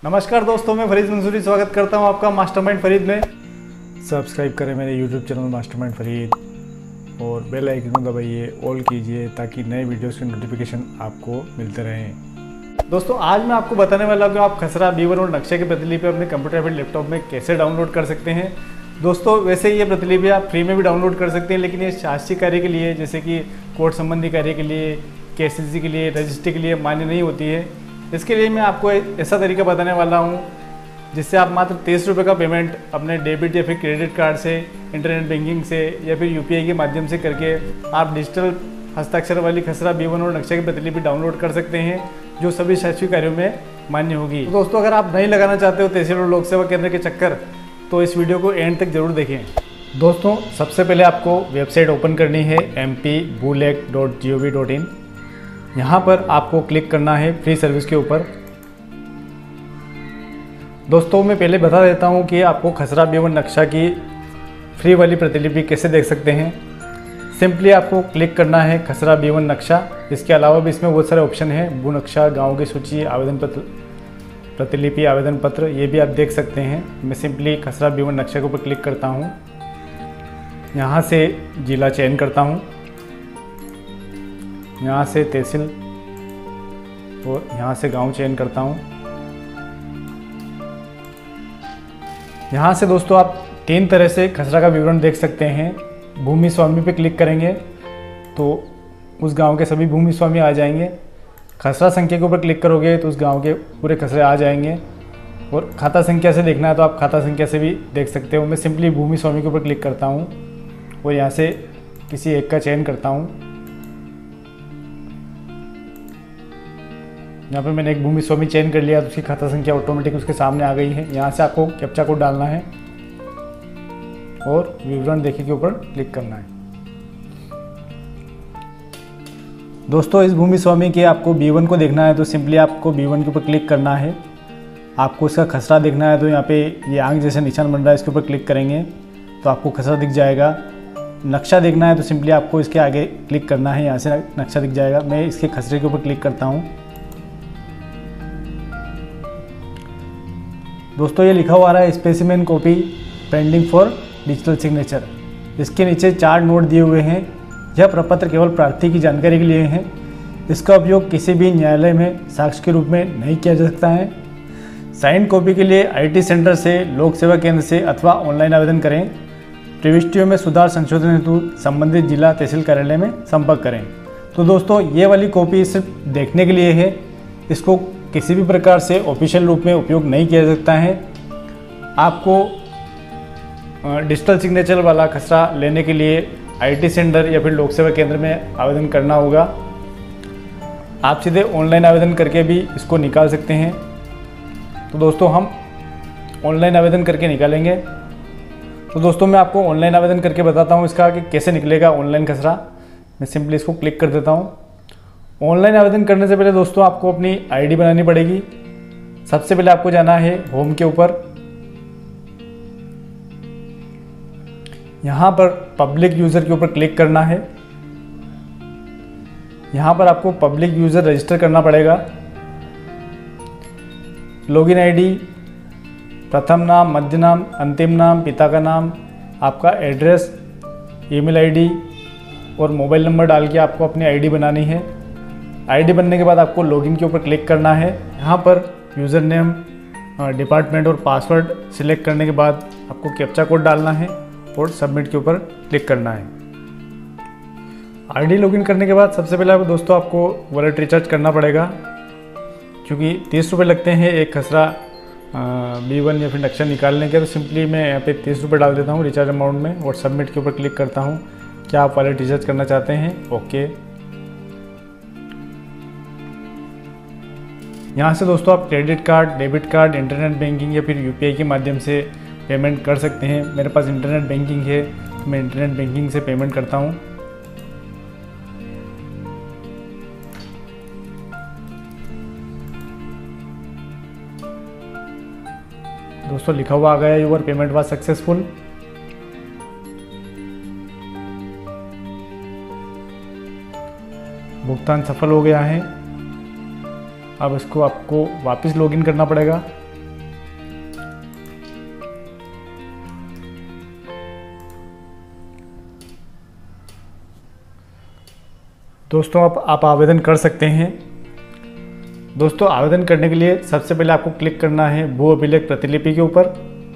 नमस्कार दोस्तों, मैं फरीद मंसूरी स्वागत करता हूं आपका मास्टरमाइंड फरीद में। सब्सक्राइब करें मेरे यूट्यूब चैनल मास्टरमाइंड फरीद और बेल आइकन को दबाइए, ऑल कीजिए ताकि नए वीडियोस के नोटिफिकेशन आपको मिलते रहें। दोस्तों, आज मैं आपको बताने वाला हूं कि आप खसरा B1 और नक्शे की प्रतिलिपि अपने कंप्यूटर या फिर लैपटॉप में कैसे डाउनलोड कर सकते हैं। दोस्तों, वैसे ये प्रतिलिपि आप फ्री में भी डाउनलोड कर सकते हैं, लेकिन ये शासकीय कार्य के लिए, जैसे कि कोर्ट संबंधी कार्य के लिए, KCC के लिए, रजिस्ट्री के लिए मान्य नहीं होती है। इसके लिए मैं आपको ऐसा तरीका बताने वाला हूँ जिससे आप मात्र 23 रुपये का पेमेंट अपने डेबिट या फिर क्रेडिट कार्ड से, इंटरनेट बैंकिंग से या फिर UPI के माध्यम से करके आप डिजिटल हस्ताक्षर वाली खसरा B1 और नक्शे की प्रतिलिपि डाउनलोड कर सकते हैं, जो सभी शासकीय कार्यों में मान्य होगी। तो दोस्तों, अगर आप नहीं लगाना चाहते हो तहसील और लोक सेवा केंद्र के चक्कर, तो इस वीडियो को एंड तक जरूर देखें। दोस्तों, सबसे पहले आपको वेबसाइट ओपन करनी है mp.bulec.gov.in। यहाँ पर आपको क्लिक करना है फ्री सर्विस के ऊपर। दोस्तों, मैं पहले बता देता हूँ कि आपको खसरा B1 नक्शा की फ्री वाली प्रतिलिपि कैसे देख सकते हैं। सिंपली आपको क्लिक करना है खसरा B1 नक्शा। इसके अलावा भी इसमें बहुत सारे ऑप्शन हैं, भू नक्शा, गाँव की सूची, आवेदन पत्र, प्रतिलिपि, आवेदन पत्र, ये भी आप देख सकते हैं। मैं सिंपली खसरा B1 नक्शा के ऊपर क्लिक करता हूँ। यहाँ से जिला चयन करता हूँ, यहाँ से तहसील और यहाँ से गांव चयन करता हूँ। यहाँ से दोस्तों आप 3 तरह से खसरा का विवरण देख सकते हैं। भूमि स्वामी पे क्लिक करेंगे तो उस गांव के सभी भूमि स्वामी आ जाएंगे। खसरा संख्या के ऊपर क्लिक करोगे तो उस गांव के पूरे खसरे आ जाएंगे। और खाता संख्या से देखना है तो आप खाता संख्या से भी देख सकते हो। मैं सिंपली भूमि स्वामी के ऊपर क्लिक करता हूँ और यहाँ से किसी एक का चयन करता हूँ। यहाँ पे मैंने एक भूमि स्वामी चयन कर लिया तो उसकी खाता संख्या ऑटोमेटिक उसके सामने आ गई है। यहाँ से आपको कैप्चा कोड डालना है और विवरण देखें के ऊपर क्लिक करना है। दोस्तों, इस भूमि स्वामी के आपको B1 को देखना है तो सिंपली आपको B1 के ऊपर क्लिक करना है। आपको इसका खसरा देखना है तो यहाँ पे ये आंख जैसे निशान बन रहा है, इसके ऊपर क्लिक करेंगे तो आपको खसरा दिख जाएगा। नक्शा देखना है तो सिंपली आपको इसके आगे क्लिक करना है, यहाँ से नक्शा दिख जाएगा। मैं इसके खसरे के ऊपर क्लिक करता हूँ। दोस्तों, ये लिखा हुआ आ रहा है specimen copy pending for digital signature. इसके नीचे 4 नोट दिए हुए हैं। यह प्रपत्र केवल प्रार्थी की जानकारी के लिए है। इसका उपयोग किसी भी न्यायालय में साक्ष्य के रूप में नहीं किया जा सकता है। साइंड कॉपी के लिए IT सेंटर से, लोक सेवा केंद्र से अथवा ऑनलाइन आवेदन करें। प्रविष्टियों में सुधार संशोधन हेतु संबंधित जिला तहसील कार्यालय में संपर्क करें। तो दोस्तों, ये वाली कॉपी सिर्फ देखने के लिए है। इसको किसी भी प्रकार से ऑफिशियल रूप में उपयोग नहीं किया जा सकता है। आपको डिजिटल सिग्नेचर वाला खसरा लेने के लिए IT सेंटर या फिर लोक सेवा केंद्र में आवेदन करना होगा। आप सीधे ऑनलाइन आवेदन करके भी इसको निकाल सकते हैं। तो दोस्तों, हम ऑनलाइन आवेदन करके निकालेंगे। तो दोस्तों, मैं आपको ऑनलाइन आवेदन करके बताता हूँ इसका कि कैसे निकलेगा ऑनलाइन खसरा। मैं सिंपली इसको क्लिक कर देता हूँ। ऑनलाइन आवेदन करने से पहले दोस्तों आपको अपनी ID बनानी पड़ेगी। सबसे पहले आपको जाना है होम के ऊपर। यहाँ पर पब्लिक यूज़र के ऊपर क्लिक करना है। यहाँ पर आपको पब्लिक यूज़र रजिस्टर करना पड़ेगा। लॉगिन ID, प्रथम नाम, मध्य नाम, अंतिम नाम, पिता का नाम, आपका एड्रेस, ईमेल ID और मोबाइल नंबर डाल के आपको अपनी ID बनानी है। ID बनने के बाद आपको लॉगिन के ऊपर क्लिक करना है। यहाँ पर यूज़र नेम, डिपार्टमेंट और पासवर्ड सिलेक्ट करने के बाद आपको कैप्चा कोड डालना है और सबमिट के ऊपर क्लिक करना है। ID लॉगिन करने के बाद सबसे पहले दोस्तों आपको वॉलेट रिचार्ज करना पड़ेगा, क्योंकि 30 रुपये लगते हैं एक खसरा B1 या फिर नक्शा निकालने के। तो सिंपली मैं यहाँ पे 30 रुपये डाल देता हूँ रिचार्ज अमाउंट में और सबमिट के ऊपर क्लिक करता हूँ। क्या आप वॉलेट रिचार्ज करना चाहते हैं? ओके। यहाँ से दोस्तों आप credit card, debit card, internet banking या फिर UPI के माध्यम से पेमेंट कर सकते हैं। मेरे पास इंटरनेट बैंकिंग है तो मैं इंटरनेट बैंकिंग से पेमेंट करता हूँ। दोस्तों, लिखा हुआ आ गया योर पेमेंट वाज सक्सेसफुल। भुगतान सफल हो गया है। अब इसको आपको वापस लॉगिन करना पड़ेगा। दोस्तों आप आवेदन कर सकते हैं। दोस्तों आवेदन करने के लिए सबसे पहले आपको क्लिक करना है भू अभिलेख प्रतिलिपि के ऊपर।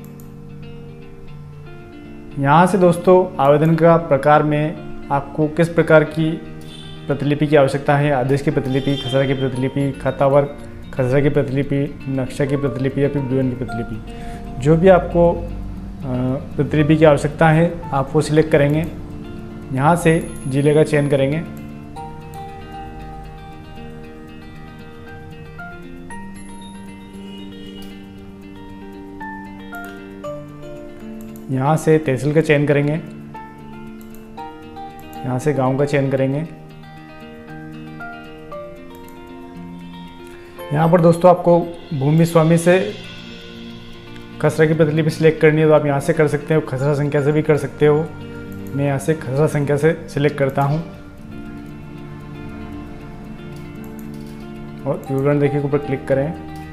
यहाँ से दोस्तों आवेदन का प्रकार में आपको किस प्रकार की प्रतिलिपि की आवश्यकता है, आदेश की प्रतिलिपि, खसरा की प्रतिलिपि, खातावार खसरा की प्रतिलिपि, नक्शा की प्रतिलिपि या फिर विवरण की प्रतिलिपि, जो भी आपको प्रतिलिपि की आवश्यकता है आप वो सिलेक्ट करेंगे। यहाँ से जिले का चयन करेंगे। यहाँ से तहसील का चयन करेंगे। यहाँ से गांव का चयन करेंगे। यहाँ पर दोस्तों आपको भूमि स्वामी से खसरा की प्रतिलिपि सिलेक्ट करनी है तो आप यहाँ से कर सकते हो, खसरा संख्या से भी कर सकते हो। मैं यहाँ से खसरा संख्या से सिलेक्ट करता हूँ और विवरण देखिए के ऊपर क्लिक करें।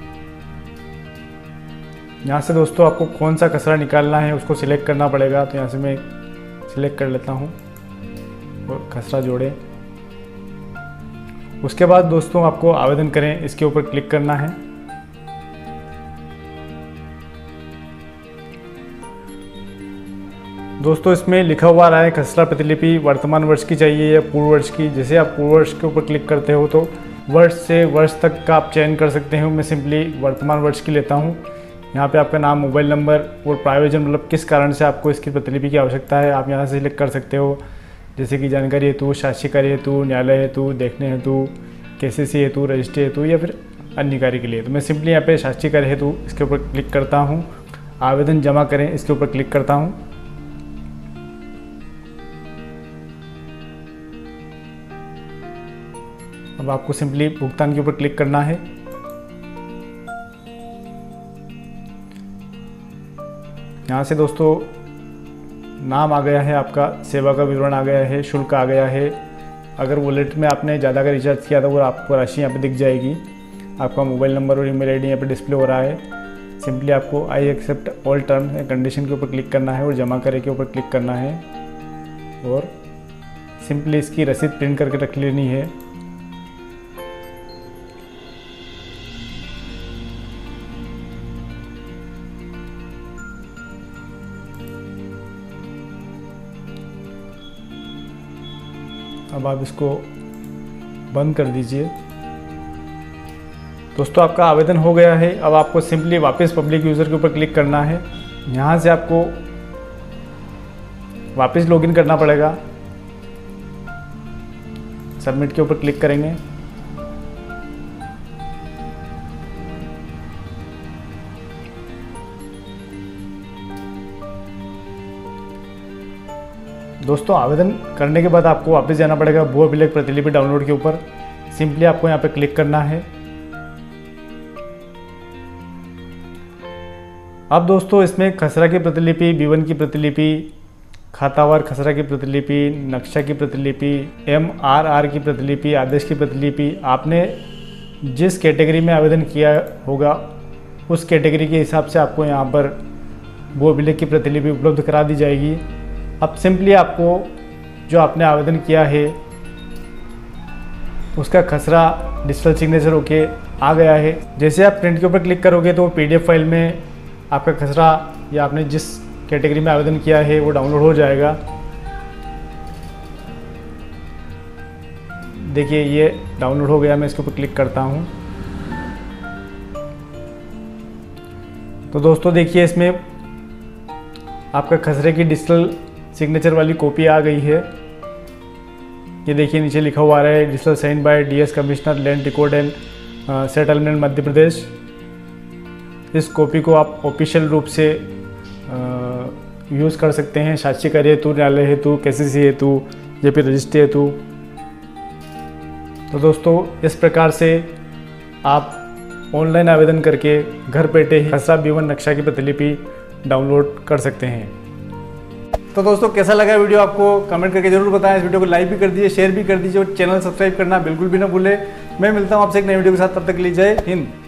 यहाँ से दोस्तों आपको कौन सा खसरा निकालना है उसको सिलेक्ट करना पड़ेगा, तो यहाँ से मैं सिलेक्ट कर लेता हूँ और खसरा जोड़ें। उसके बाद दोस्तों आपको आवेदन करें इसके ऊपर क्लिक करना है। दोस्तों इसमें लिखा हुआ रहा है खसरा प्रतिलिपि वर्तमान वर्ष की चाहिए या पूर्व वर्ष की। जैसे आप पूर्व वर्ष के ऊपर क्लिक करते हो तो वर्ष से वर्ष तक का आप चयन कर सकते हो। मैं सिंपली वर्तमान वर्ष की लेता हूँ। यहाँ पे आपका नाम, मोबाइल नंबर और प्रायोजन, मतलब किस कारण से आपको इसकी प्रतिलिपि की आवश्यकता है, आप यहाँ से सिलेक्ट कर सकते हो। जैसे कि जानकारी हेतु, साक्षी कार्य हेतु, न्यायालय हेतु, देखने हेतु, केसीसी हेतु, रजिस्ट्री हेतु या फिर अन्य कार्य के लिए। तो मैं सिंपली यहाँ पे साक्षी कार्य हेतु इसके ऊपर क्लिक करता हूँ। आवेदन जमा करें इसके ऊपर क्लिक करता हूँ। अब आपको सिंपली भुगतान के ऊपर क्लिक करना है। यहाँ से दोस्तों नाम आ गया है आपका, सेवा का विवरण आ गया है, शुल्क आ गया है। अगर वॉलेट में आपने ज़्यादा का रिचार्ज किया था वो आपको राशि यहाँ पे दिख जाएगी। आपका मोबाइल नंबर और ईमेल आईडी यहाँ पे डिस्प्ले हो रहा है। सिंपली आपको I accept all terms and condition के ऊपर क्लिक करना है और जमा करे के ऊपर क्लिक करना है और सिंपली इसकी रसीद प्रिंट करके रख लेनी है। अब आप इसको बंद कर दीजिए। दोस्तों आपका आवेदन हो गया है। अब आपको सिंपली वापस पब्लिक यूज़र के ऊपर क्लिक करना है। यहाँ से आपको वापस लॉगिन करना पड़ेगा। सबमिट के ऊपर क्लिक करेंगे। दोस्तों आवेदन करने के बाद आपको वापस जाना पड़ेगा भू अभिलेख प्रतिलिपि डाउनलोड के ऊपर। सिंपली आपको यहाँ पे क्लिक करना है। अब दोस्तों इसमें खसरा की प्रतिलिपि, विवरण की प्रतिलिपि, खातावार खसरा की प्रतिलिपि, नक्शा की प्रतिलिपि, MRR की प्रतिलिपि, आदेश की प्रतिलिपि, आपने जिस कैटेगरी में आवेदन किया होगा उस कैटेगरी के हिसाब से आपको यहाँ पर भू अभिलेख की प्रतिलिपि उपलब्ध करा दी जाएगी। अब सिंपली आपको जो आपने आवेदन किया है उसका खसरा डिजिटल सिग्नेचर होके आ गया है। जैसे आप प्रिंट के ऊपर क्लिक करोगे तो PDF फाइल में आपका खसरा या आपने जिस कैटेगरी में आवेदन किया है वो डाउनलोड हो जाएगा। देखिए ये डाउनलोड हो गया। मैं इसके ऊपर क्लिक करता हूँ तो दोस्तों देखिए इसमें आपका खसरे की डिजिटल सिग्नेचर वाली कॉपी आ गई है। ये देखिए नीचे लिखा हुआ है digital sign by DS commissioner land record and settlement Madhya Pradesh. इस कॉपी को आप ऑफिशियल रूप से यूज़ कर सकते हैं साक्षी कार्य हेतु, न्यायालय हेतु, KCC हेतु या फिर रजिस्ट्री हेतु। तो दोस्तों इस प्रकार से आप ऑनलाइन आवेदन करके घर बैठे ही खसरा, विवरण, नक्शा की प्रतिलिपि डाउनलोड कर सकते हैं। तो दोस्तों कैसा लगा वीडियो आपको कमेंट करके जरूर बताएं। इस वीडियो को लाइक भी कर दीजिए, शेयर भी कर दीजिए और चैनल सब्सक्राइब करना बिल्कुल भी ना भूलें। मैं मिलता हूं आपसे एक नई वीडियो के साथ, तब तक के लिए जय हिंद।